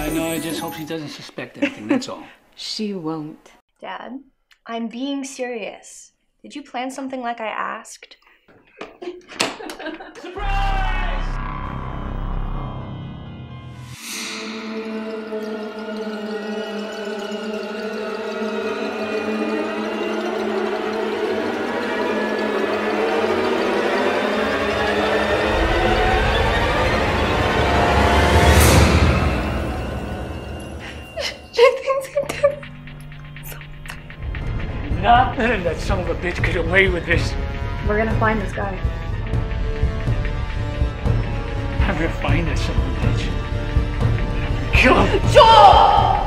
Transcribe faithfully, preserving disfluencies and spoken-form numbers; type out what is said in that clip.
I know, I just hope she doesn't suspect anything, that's all. She won't. Dad, I'm being serious. Did you plan something like I asked? Surprise! Not letting that son of a bitch get away with this. We're gonna find this guy. I'm gonna find that son of a bitch. Kill him. Joel!